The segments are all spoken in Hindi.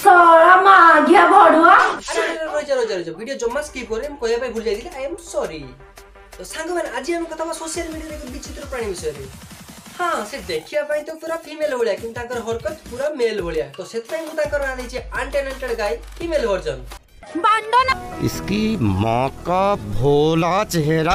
साला मागिया भड़ुआ। अरे वीडियो जम्मा स्किप करे हम कहया भूल जाई आई एम सॉरी। तो सांग मैंने आज हम कथा सोशल मीडिया रे विचित्र प्राणी विषय रे। हां से देखिया पाई तो पूरा फीमेल भलिया किंतु ताकर हरकत पूरा मेल भलिया। तो सेतै मु ताकर ना दैछि अनटैलेंटेड गाय फीमेल वर्जन। बांडो ना इसकी मां का भोला चेहरा।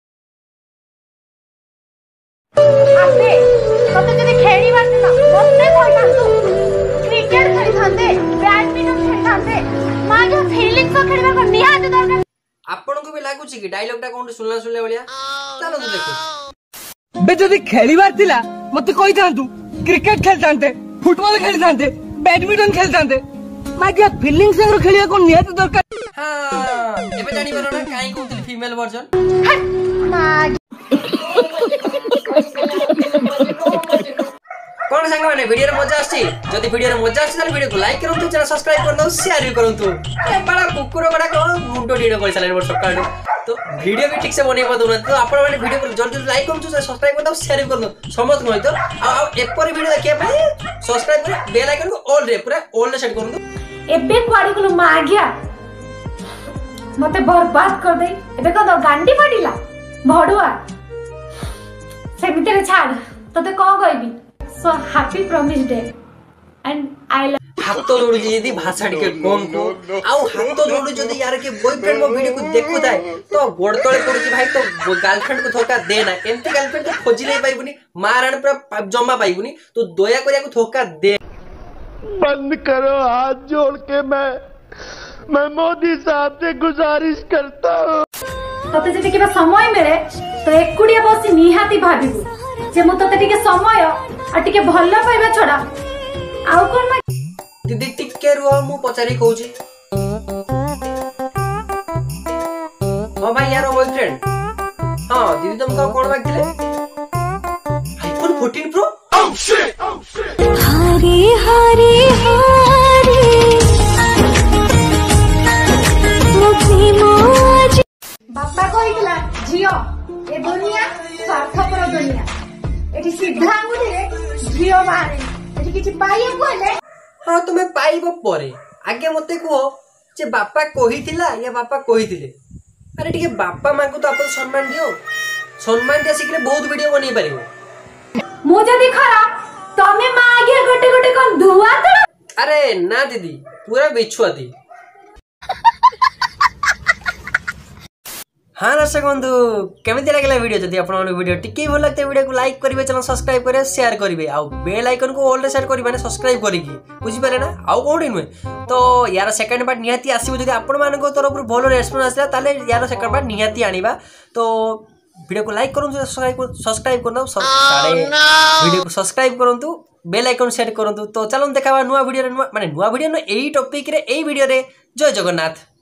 आबे तते जदि खेली बारना मते कोइ कांतु क्रिकेट खेली थांदे बैडमिंटन खेली थांदे मागे फीलिंग्स खेलबा को निहात दरकार। आपन को भी लागु छी कि डायलॉगटा कोन सुनला भलिया चलो तो देखो बे जदि खेलीबार थिला मते कहि थांतु क्रिकेट खेल थांते फुटबॉल खेल थांते बैडमिंटन खेल थांते मागे फीलिंग्स संग खेलिया को निहात दरकार। हां एबे जानि बरो ना काई कोन फीमेल वर्जन मागे कौन सांग माने वीडियो रे मजा आछि जदि वीडियो रे मजा आछि त वीडियो को लाइक करंतु चैनल सब्सक्राइब करदो शेयर भी करंतु ए बड़ा कुकुर बड़ा को मुंडो डीडो कर साले मोर सकाळ तो वीडियो भी ठीक से बने पदु न तो आपण माने वीडियो को जल्दी लाइक करंतु सब्सक्राइब करदो शेयर भी करदो समस्त होय तो आ एपर वीडियो देखिया पई सब्सक्राइब कर बेल आइकन को ऑल रे पूरा ऑल रे सेट करंतु। एबे क्वाडी को मागिया मते बर्बाद कर दे एबे कदो गांडी पडिला भड़ुआ सेमिते रे छाड़ तते को कहबी सो happy promise day and I love हाथ जोड़ जदी भाषा के कम को आउ हाथ जोड़ जदी यार के बॉयफ्रेंड मो वीडियो को देखु थाए तो गोड़ तळे पड़ुची भाई तो गर्लफ्रेंड को धोखा दे ना एमती गर्लफ्रेंड तो खोजी नहीं पाइबुनी मारण पूरा जम्मा पाइबुनी तो दया करिया को धोखा दे। बंद करो हाथ जोड़ के मैं मोदी साहब से गुजारिश करता हूँ तते जदि केबा समय मिले तो एकुडिया बसी निहाती भाबिबु जे मु तते टिके समय आ टिके भल्ला पाइबा छडा आउ कोन मा दीदी टिके रुआ मु पचारी कहूची हां भाई यार बॉयफ्रेंड हां दीदी तुमको कोन मागथिले आईफोन 14 प्रो हरे हरे हरे मुक्ति मोज बापा कहितला जियो ए दुनिया स्वार्थपर दुनिया एठी सीधा आंगुली रे जियो बाहरे एठी किछि पाइए कोले। हां तुम्हें पाइबो परे आगे मते को जे बापा कहिथिला या बापा कहिथिले अरे ठीक है बापा मां को तो अपन सम्मान दिया सिखले बहुत वीडियो बनी पारिबो मु जदी खरा तमे मां आगे गोटे गोटे कोन धुआ त अरे ना दीदी पूरा बिछुआती। हाँ दर्शक बंधु केमिति लागला वीडियो जदि आपन वीडियो टिके भल लागते वीडियो को लाइक करिवे चैनल सब्सक्राइब करिवे शेयर करिवे आ बेल आइकन को ऑल रे सेट करिवे माने सब्सक्राइब करिकी बुझि पारे ना आउ कोडी नुए तो यार सेकंड पार्ट निहाती आसीबो जदि आपन मान को तरफ भलो रेस्पॉन्स आसला ताले यार सेकंड पार्ट निहाती आनिबा तो वीडियो को लाइक करंतु सब्सक्राइब करनो सारे वीडियो को सब्सक्राइब करंतु बेल आइकन सेट करंतु तो चलो देखावा नुवा वीडियो रे नुवा माने नुवा वीडियो न एई टॉपिक रे एई वीडियो रे जय जगन्नाथ।